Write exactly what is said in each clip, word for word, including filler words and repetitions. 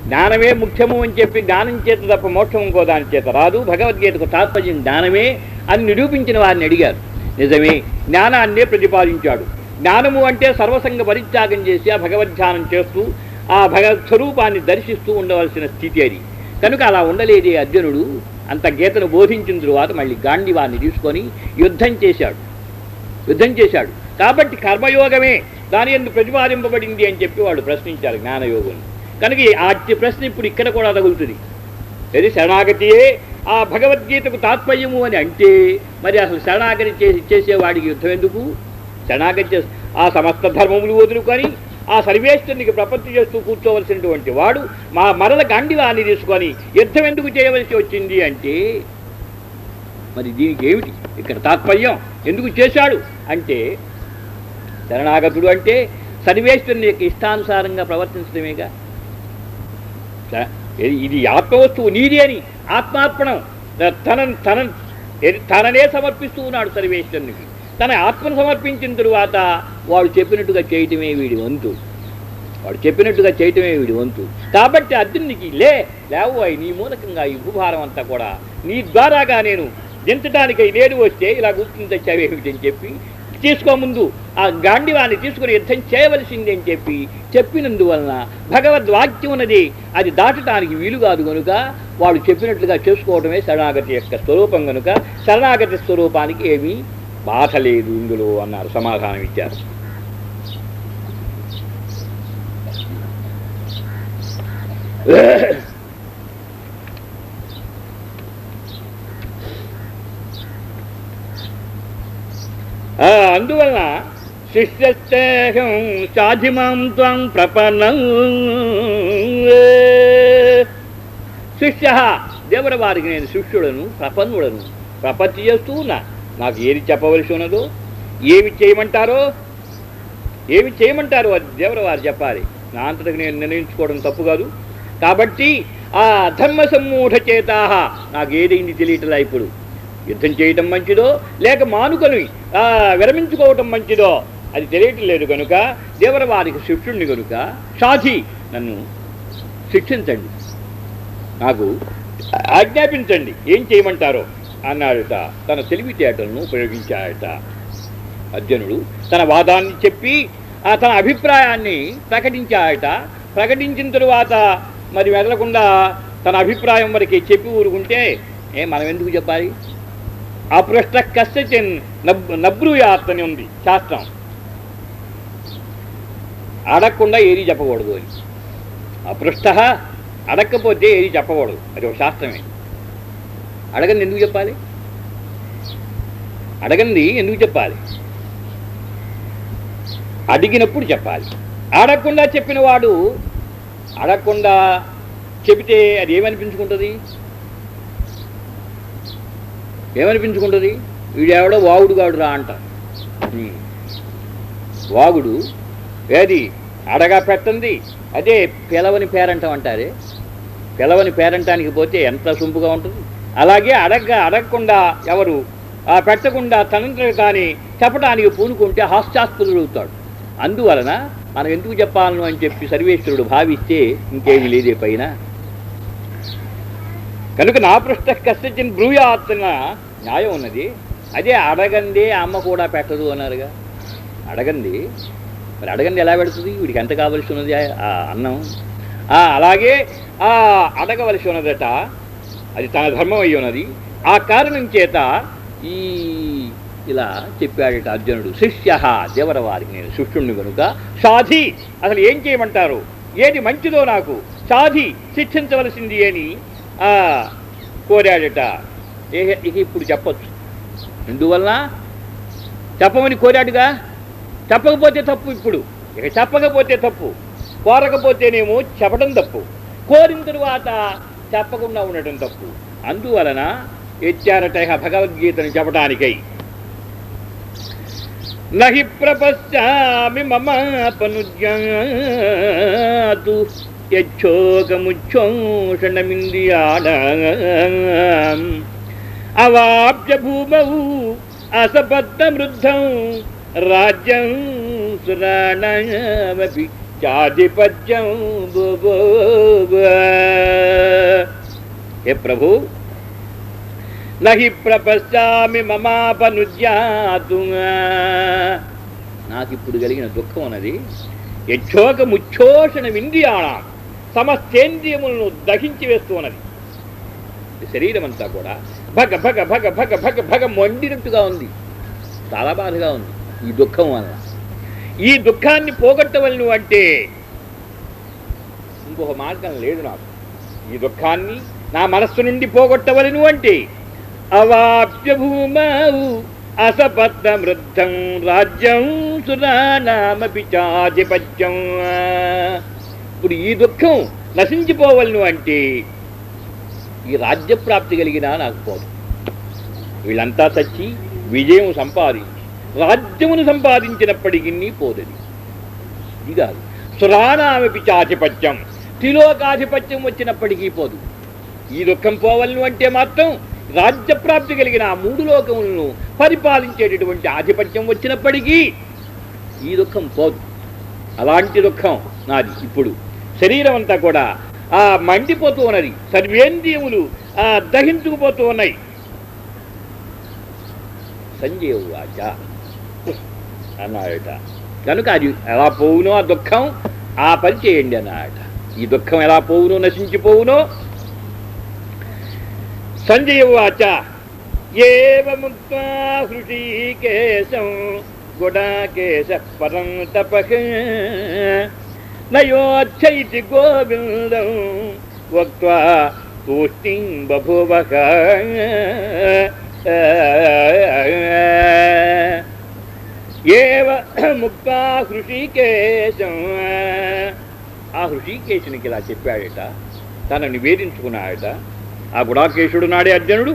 జ్ఞానమే ముఖ్యము అని చెప్పి జ్ఞానం చేత తప్ప మోక్షం ఇంకో దాని చేత రాదు, భగవద్గీతకు తాత్పర్యం జ్ఞానమే అని నిరూపించిన వారిని అడిగారు. నిజమే, జ్ఞానాన్నే ప్రతిపాదించాడు. జ్ఞానము అంటే సర్వసంగ పరిత్యాగం చేసి ఆ భగవద్ధ్యానం చేస్తూ ఆ భగవత్ స్వరూపాన్ని దర్శిస్తూ ఉండవలసిన స్థితి అది. కనుక అలా ఉండలేదే అర్జునుడు. అంత గీతను బోధించిన తరువాత మళ్ళీ గాంధీవాన్ని తీసుకొని యుద్ధం చేశాడు యుద్ధం చేశాడు కాబట్టి కర్మయోగమే దాని ఎందుకు ప్రతిపాదింపబడింది అని చెప్పి వాళ్ళు ప్రశ్నించారు జ్ఞానయోగం. కనుక ఆ ప్రశ్న ఇప్పుడు ఇక్కడ కూడా తగులుతుంది. అది శరణాగతియే ఆ భగవద్గీతకు తాత్పర్యము అని అంటే మరి అసలు శరణాగతి చేసి చేసేవాడికి యుద్ధం ఎందుకు? శరణాగతి చేసి ఆ సమస్త ధర్మములు వదులుకొని ఆ సర్వేశ్వరునికి ప్రపత్తి చేస్తూ కూర్చోవలసినటువంటి వాడు మా మరల గాంధీవాన్ని తీసుకొని యుద్ధం ఎందుకు చేయవలసి వచ్చింది అంటే మరి దీనికి ఏమిటి ఇక్కడ తాత్పర్యం? ఎందుకు చేశాడు అంటే శరణాగతుడు అంటే సర్వేశ్వరుని యొక్క ఇష్టానుసారంగా ప్రవర్తించడమేగా. ఇది ఆత్మవస్తువు నీది అని ఆత్మార్పణం తన తన తననే సమర్పిస్తూ ఉన్నాడు సర్వేశ్వరునికి. తన ఆత్మను సమర్పించిన తరువాత వాడు చెప్పినట్టుగా చేయటమే వీడి వంతు వాడు చెప్పినట్టుగా చేయటమే వీడి వంతు కాబట్టి అర్జునునికి లే లేవు అయి నీ మూలకంగా ఈ భూభారం అంతా కూడా నీ ద్వారాగా నేను దించడానికై నేడు వస్తే ఇలా గుర్తించి తెచ్చావేమిటని చెప్పి తీసుకో ముందు ఆ గాంధీవాన్ని తీసుకుని యుద్ధం చేయవలసింది అని చెప్పి చెప్పినందువలన భగవద్వాక్యం ఉన్నది అది దాటడానికి వీలు కాదు కనుక వాడు చెప్పినట్లుగా చేసుకోవడమే శరణాగతి యొక్క స్వరూపం కనుక శరణాగతి స్వరూపానికి ఏమీ బాధ లేదు ఇందులో అన్నారు, సమాధానం ఇచ్చారు. అందువలన శిష్యస్తేహం సాధిమాం త్వం ప్రపన్నం శిష్య దేవుడి వారికి నేను శిష్యుడను ప్రపన్నుడను ప్రపత్తి చేస్తూ ఉన్నా. నాకు ఏది చెప్పవలసి ఉన్నదో ఏమి చేయమంటారో ఏమి చేయమంటారో అది దేవుడి వారు చెప్పాలి. నా అంతటికి నేను నిర్ణయించుకోవడం తప్పు కాదు. కాబట్టి ఆ ధర్మ సమ్మూఢ చేతా నాకు ఏదైంది తెలియటలా. ఇప్పుడు యుద్ధం చేయటం మంచిదో లేక మానుకొని విరమించుకోవటం మంచిదో అది తెలియటం లేదు కనుక దేవుడి వారికి శిష్యుడిని కనుక సాధి నన్ను శిక్షించండి, నాకు ఆజ్ఞాపించండి, ఏం చేయమంటారో అన్నాడట. తన తెలివితేటలను ఉపయోగించాడట అర్జునుడు. తన వాదాన్ని చెప్పి ఆ తన అభిప్రాయాన్ని ప్రకటించాడట. ప్రకటించిన తరువాత మరి మెదలకుండా తన అభిప్రాయం వరకు చెప్పి ఊరుకుంటే ఏ మనం ఎందుకు చెప్పాలి? అపృష్ట కశ్చిన్ నబ్ నబ్రూయాత్ అని ఉంది శాస్త్రం. అడగకుండా ఏది చెప్పకూడదు అని. అపృష్ట అడగకపోతే ఏది చెప్పకూడదు, అది ఒక శాస్త్రమే. అడగంది ఎందుకు చెప్పాలి? అడగంది ఎందుకు చెప్పాలి? అడిగినప్పుడు చెప్పాలి. అడగకుండా చెప్పిన వాడు అడగకుండా చెబితే అది ఏమనిపించుకుంటుంది? ఏమనిపించుకుంటుంది? వీడెవడో వాగుడు గాడు రా అంట. వాగుడు ఏది అడగా పెట్టండి, అదే పిలవని పేరంటం అంటారే. పిలవని పేరంటానికి పోతే ఎంత సొంపుగా ఉంటుంది. అలాగే అడగ అడగకుండా ఎవరు పెట్టకుండా తనంతట తానే చెప్పడానికి పూనుకుంటే హాస్యాస్పదుడు అవుతాడు. అందువలన మనం ఎందుకు చెప్పాలను అని చెప్పి సర్వేశ్వరుడు భావిస్తే ఇంకేమీ లేదే పైన. కనుక నా పృష్ట కశ్చిన్ బ్రూయాత్ అన్న న్యాయం ఉన్నది. అదే అడగందే అమ్మ కూడా పెట్టదు అన్నారుగా. అడగంది మరి అడగంది ఎలా పెడుతుంది? వీడికి ఎంత కావలసి ఉన్నది ఆ అన్నం. అలాగే ఆ అడగవలసి ఉన్నదట, అది తన ధర్మం అయి ఉన్నది. ఆ కారణం చేత ఈ ఇలా చెప్పాడట అర్జునుడు. శిష్య దేవర వారికి నేను శిష్యుణ్ణి కనుక సాధి అసలు ఏం చేయమంటారు, ఏది మంచిదో నాకు సాధి శిక్షించవలసింది అని కోరాడట. ఏ ఇక ఇప్పుడు చెప్పచ్చు. ఎందువలన చెప్పమని కోరాడుగా. చెప్పకపోతే తప్పు. ఇప్పుడు ఇక చెప్పకపోతే తప్పు, కోరకపోతేనేమో చెప్పడం తప్పు, కోరిన తరువాత చెప్పకుండా ఉండటం తప్పు. అందువలన ఎచ్చారట భగవద్గీతను చెప్పడానికై. నహి ప్రపశ్యామి మమాపనుజ్ఞాతు యచ్చోకముచ్చోషణమింద్రియాణం అవాప్య భూమౌ అసపత్నమృద్ధం రాజ్యం సురాణమపి చ పిచాధిపత్యం. హే ప్రభు, నహి ప్రపశ్యామి మమాపనుజ్యాతు. నాకు ఇప్పుడు కలిగిన దుఃఖం అన్నది యక్షోక ముచ్చోషణ ఇంద్రియాణ సమస్తేంద్రియములను దహించి వేస్తూ ఉన్నది. శరీరం అంతా కూడా భగ భగ భగ భగ భగ భగ మండినట్టుగా ఉంది. చాలా బాధగా ఉంది ఈ దుఃఖం వల్ల. ఈ దుఃఖాన్ని పోగొట్టవలను అంటే ఇంకొక మార్గం లేదు నాకు. ఈ దుఃఖాన్ని నా మనస్సు నుండి పోగొట్టవలను అంటే అవాప్య భూమావు అసపత్న వృద్ధం రాజ్యం సురానామపి చాధిపత్యం. ఇప్పుడు ఈ దుఃఖం నశించిపోవలను అంటే ఈ రాజ్యప్రాప్తి కలిగినా నాకు పోదు. వీళ్ళంతా చచ్చి విజయం సంపాదించి రాజ్యమును సంపాదించినప్పటికీ పోదది. ఇది కాదు. సురానామపి చాధిపత్యం, త్రిలోకాధిపత్యం వచ్చినప్పటికీ పోదు. ఈ దుఃఖం పోవలను అంటే మాత్రం రాజ్యప్రాప్తి కలిగిన ఆ మూడు లోకములను పరిపాలించేటటువంటి ఆధిపత్యం వచ్చినప్పటికీ ఈ దుఃఖం పోదు. అలాంటి దుఃఖం నాది. ఇప్పుడు శరీరం అంతా కూడా ఆ మండిపోతూ ఉన్నది. సర్వేంద్రియములు ఆ దహించుకుపోతూ ఉన్నాయి. సంజయ వాచ అన్నాడట. కనుక అది ఎలా పోవునో ఆ దుఃఖం ఆ పని చేయండి అన్నాడట. ఈ దుఃఖం ఎలా పోవునో నశించిపోవునో. సంజయ వాచ ఏవముక్త్వా హృషీకేశం గుడాకేశ పరం తపః నయోచ్చైతి గోవిందం వక్త్వా తూష్ణీం బభూవః. ఏవ ముక్తా హృషీకేశం. ఆ హృషీకేశునికి ఇలా చెప్పాడట, తనను నివేదించుకున్నాడట. ఆ గుడాకేశుడు నాడే అర్జునుడు.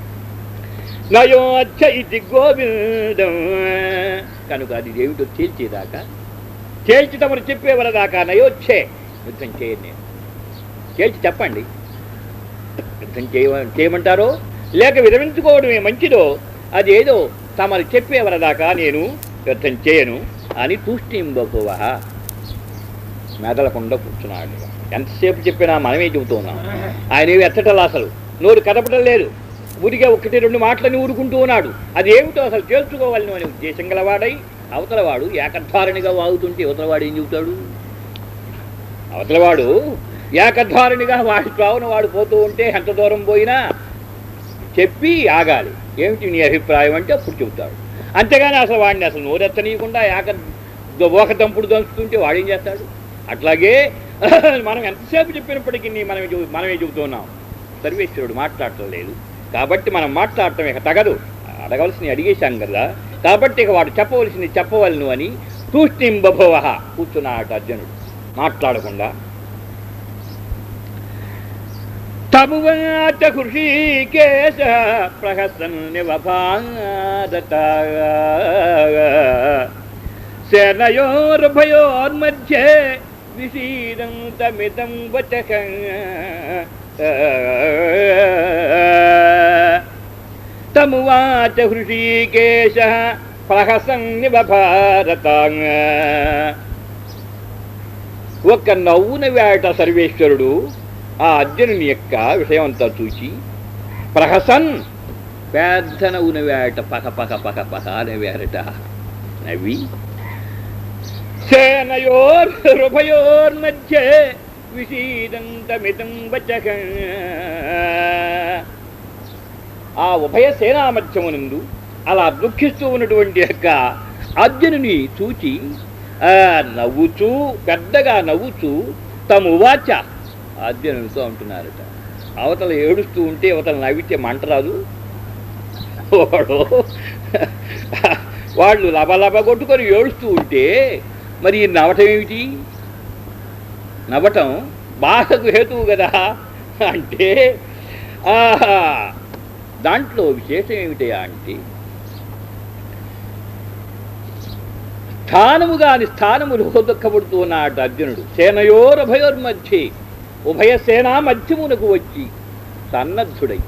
నయోచ్చ ఇది గోవిందం. కనుక అది ఏమిటో తేల్చేదాకా, తేల్చి తమరు చెప్పేవరదాకా నయోచ్చే యుద్ధం చేయను నేను. తేల్చి చెప్పండి, యుద్ధం చేయ చేయమంటారో లేక విరమించుకోవడమే మంచిదో అది ఏదో తమరు చెప్పేవరదాకా నేను యుద్ధం చేయను అని తూష్ణీం బభూవ. మెదలకుండా కూర్చున్నాడు. ఎంతసేపు చెప్పినా మనమే చెబుతున్నాం. ఆయన ఏమి ఎత్తటలా, అసలు నోరు కదపడం లేదు. ఊరిగా ఒకటి రెండు మాటలని ఊరుకుంటూ ఉన్నాడు. అది ఏమిటో అసలు తేల్చుకోవాలని అని ఉద్దేశం గలవాడై అవతలవాడు ఏకధారణిగా వాగుతుంటే అవతలవాడు ఏం చెబుతాడు? అవతలవాడు ఏకధారణిగా వాడి త్రావున వాడు పోతూ ఉంటే ఎంత దూరం పోయినా చెప్పి ఆగాలి. ఏమిటి నీ అభిప్రాయం అంటే అప్పుడు చెబుతాడు. అంతేగాని అసలు వాడిని అసలు నోరెత్తనీయకుండా ఏక ఒక దంపుడు దంచుతుంటే వాడేం చేస్తాడు? అట్లాగే మనం ఎంతసేపు చెప్పినప్పటికీ మనమే మనమే చెబుతున్నాం. సర్వేశ్వరుడు మాట్లాడటం లేదు కాబట్టి మనం మాట్లాడటం ఇక తగదు. అడగవలసినవి అడిగేశాం కదా, కాబట్టి ఇక వాడు చెప్పవలసింది చెప్పవలను అని తూష్ణీం బభూవ కూర్చున్నాడు అర్జునుడు మాట్లాడకుండా. తమువాచ హృషీకేశ ప్రహసన్నివభారత సేనయోర్భయోర్మధ్యే విషీదంతమిదం వచః. తమువాచ హృషీకేశ ప్రహసన్నివభారత. ఒక నవ్వున వేట సర్వేశ్వరుడు ఆ అర్జునుని యొక్క విషయం అంతా చూసి ప్రహసన్ పెద్ద నవ్వున వేట పక పక పక పక నవ్వారట. నవ్వి సేనయోర్భయోర్మధ్యే విషీదంతమిదం వచః. ఆ ఉభయ సేనా మధ్యమునందు అలా దుఃఖిస్తూ ఉన్నటువంటి యొక్క అర్జునుని చూచి నవ్వుచూ పెద్దగా నవ్వుచూ తము వాచ అర్జునునితో అంటున్నారట. అవతల ఏడుస్తూ ఉంటే అవతల నవ్వితే మంట రాదు. వాడు వాళ్ళు లబలబ కొట్టుకొని ఏడుస్తూ ఉంటే మరి నవ్వటం ఏమిటి? నవ్వటం బాధకు హేతువు కదా అంటే దాంట్లో విశేషం ఏమిటయా అంటే స్థానము కాని స్థానములో దుఃఖపడుతూ ఉన్నాడు అర్జునుడు. సేనయోరభయోర్మధ్యే ఉభయ సేనా మధ్యమునకు వచ్చి సన్నద్ధుడై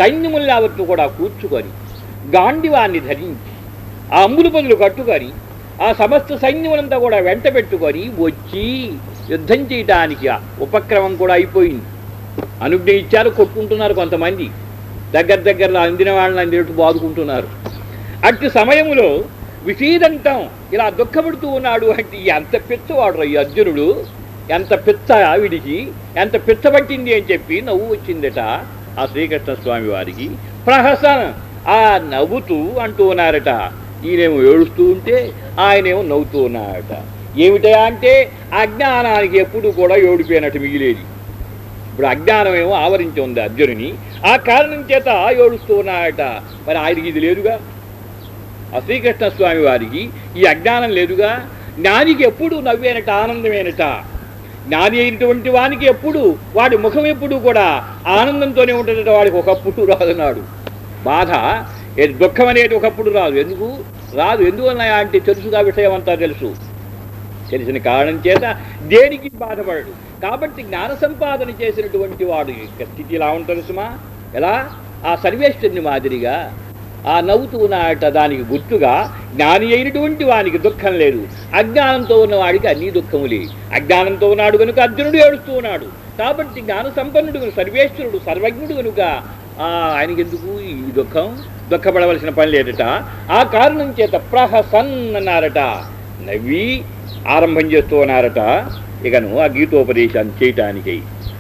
సైన్యముల్లావత్తు కూడా కూర్చుకొని గాండివాన్ని ధరించి ఆ అమ్ములు పదులు కట్టుకొని ఆ సమస్త సైన్యములంతా కూడా వెంట పెట్టుకొని వచ్చి యుద్ధం చేయటానికి ఉపక్రమం కూడా అయిపోయింది. అనుజ్ఞ ఇచ్చారు, కొట్టుకుంటున్నారు కొంతమంది, దగ్గర దగ్గరలో అందిన వాళ్ళని అందినట్టు బాదుకుంటున్నారు. అట్టి సమయంలో విషీదంతం ఇలా దుఃఖపడుతూ ఉన్నాడు. అంటే ఎంత పిచ్చవాడు ఈ అర్జునుడు, ఎంత పిచ్చ వీడికి, ఎంత పిచ్చ పట్టింది అని చెప్పి నవ్వు వచ్చిందట ఆ శ్రీకృష్ణ స్వామి వారికి. ప్రహసన ఆ నవ్వుతూ అంటూ ఉన్నారట. ఈయనేమో ఏడుస్తూ ఉంటే ఆయనేమో నవ్వుతూ ఉన్నారట. ఏమిటా అంటే అజ్ఞానానికి ఎప్పుడు కూడా ఏడిపోయినట్టు మిగిలేది. ఇప్పుడు అజ్ఞానం ఏమో ఆవరించి ఉంది అర్జునుని, ఆ కారణం చేత ఏడుస్తూ ఉన్నారట. మరి ఆయనకి ఇది లేదుగా, ఆ శ్రీకృష్ణ స్వామి వారికి ఈ అజ్ఞానం లేదుగా. జ్ఞానికి ఎప్పుడు నవ్వేనట, ఆనందమేనట. జ్ఞాని అయినటువంటి వానికి ఎప్పుడు వాడి ముఖం ఎప్పుడు కూడా ఆనందంతోనే ఉంటుందట. వాడికి ఒకప్పుడు రాదన్నాడు బాధ, దుఃఖం అనేది ఒకప్పుడు రాదు. ఎందుకు రాదు? ఎందువల్ల అంటే తెలుసుగా, విషయం అంతా తెలుసు. తెలిసిన కారణం చేత దేనికి బాధపడడు. కాబట్టి జ్ఞాన సంపాదన చేసినటువంటి వాడు యొక్క స్థితి ఎలా ఉంటుంది సుమా? ఎలా? ఆ సర్వేశ్వరుని మాదిరిగా ఆ నవ్వుతూ ఉన్నాడట. దానికి గుర్తుగా జ్ఞాని అయినటువంటి వానికి దుఃఖం లేదు, అజ్ఞానంతో ఉన్నవాడికి అన్ని దుఃఖములే. అజ్ఞానంతో ఉన్నాడు కనుక అర్జునుడు ఏడుస్తూ ఉన్నాడు. కాబట్టి జ్ఞాన సంపన్నుడు కనుక, సర్వేశ్వరుడు సర్వజ్ఞుడు కనుక ఆయనకి ఎందుకు ఈ దుఃఖం? దుఃఖపడవలసిన పని లేదట. ఆ కారణం చేత ప్రహసన్ అన్నారట, నవ్వి ఆరంభం చేస్తూ ఉన్నారట ఇకను ఆ గీతోపదేశాన్ని చేయటానికి.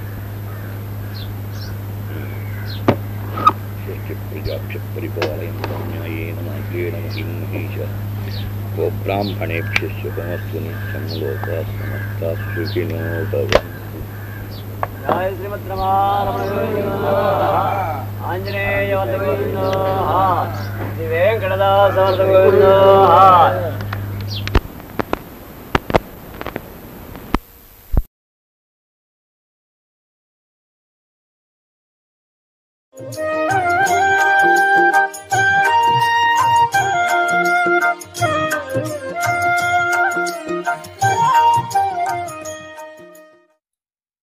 Anjaneya Thank you.